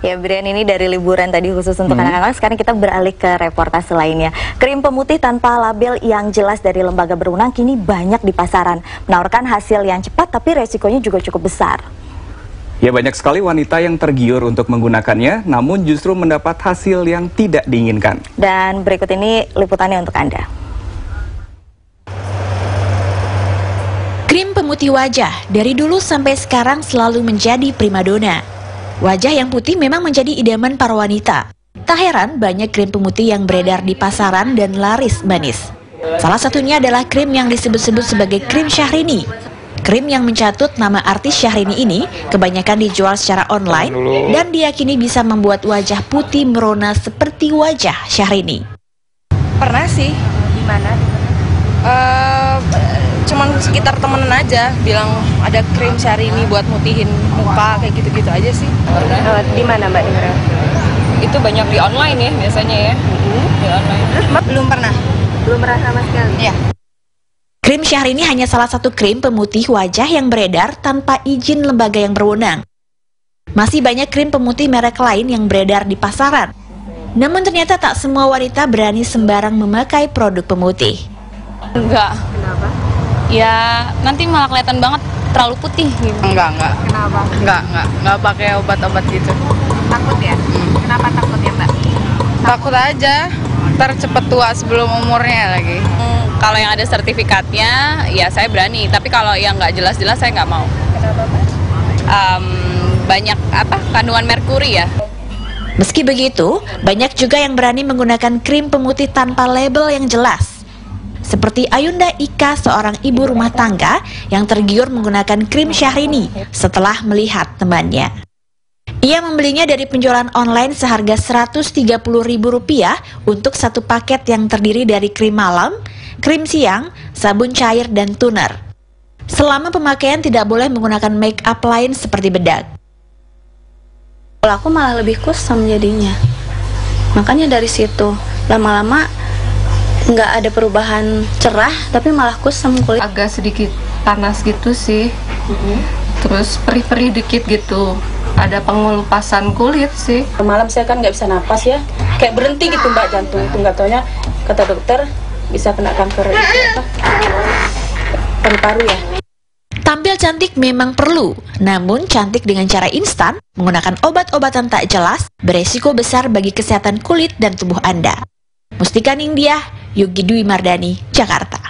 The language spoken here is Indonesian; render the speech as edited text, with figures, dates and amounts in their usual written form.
Ya, Brian, ini dari liburan tadi khusus untuk anak-anak. Sekarang kita beralih ke reportase lainnya. Krim pemutih tanpa label yang jelas dari lembaga berwenang kini banyak di pasaran. Menawarkan hasil yang cepat tapi resikonya juga cukup besar. Ya, banyak sekali wanita yang tergiur untuk menggunakannya, namun justru mendapat hasil yang tidak diinginkan. Dan berikut ini liputannya untuk Anda. Krim pemutih wajah dari dulu sampai sekarang selalu menjadi primadona. Wajah yang putih memang menjadi idaman para wanita. Tak heran banyak krim pemutih yang beredar di pasaran dan laris manis. Salah satunya adalah krim yang disebut-sebut sebagai krim Syahrini. Krim yang mencatut nama artis Syahrini ini kebanyakan dijual secara online dan diyakini bisa membuat wajah putih merona seperti wajah Syahrini. Pernah sih. Di mana? Cuman sekitar temenan aja bilang ada krim Syahrini buat mutihin muka kayak gitu-gitu aja sih. Di mana Mbak Indra? Itu banyak di online ya biasanya ya. Di online. Belum pernah? Belum pernah sama sekali? Iya. Krim Syahrini hanya salah satu krim pemutih wajah yang beredar tanpa izin lembaga yang berwenang. Masih banyak krim pemutih merek lain yang beredar di pasaran. Namun ternyata tak semua wanita berani sembarang memakai produk pemutih. Enggak. Kenapa? Ya nanti malah kelihatan banget terlalu putih gitu. Enggak. Kenapa? Enggak pakai obat-obat gitu. Takut ya? Kenapa takut ya Mbak? Takut aja, ntar cepet tua sebelum umurnya lagi. Kalau yang ada sertifikatnya, ya saya berani. Tapi kalau yang nggak jelas-jelas saya nggak mau. Kenapa Mbak? Banyak kandungan merkuri ya. Meski begitu, banyak juga yang berani menggunakan krim pemutih tanpa label yang jelas. Seperti Ayunda Ika, seorang ibu rumah tangga yang tergiur menggunakan krim Syahrini setelah melihat temannya. Ia membelinya dari penjualan online seharga Rp130.000 untuk satu paket yang terdiri dari krim malam, krim siang, sabun cair, dan toner. Selama pemakaian tidak boleh menggunakan make up lain seperti bedak. Kalau aku malah lebih kusam jadinya. Makanya dari situ lama-lama nggak ada perubahan cerah, tapi malah kusam kulit. Agak sedikit panas gitu sih. Terus perih-perih dikit gitu. Ada pengelupasan kulit sih. Malam saya kan nggak bisa napas ya, kayak berhenti gitu Mbak jantung itu, nggak taunya kata dokter bisa kena kanker paru-paru ya. Tampil cantik memang perlu, namun cantik dengan cara instan, menggunakan obat-obatan tak jelas, beresiko besar bagi kesehatan kulit dan tubuh Anda. Mustika Ningtyah, Yogi Dwi Mardani, Jakarta.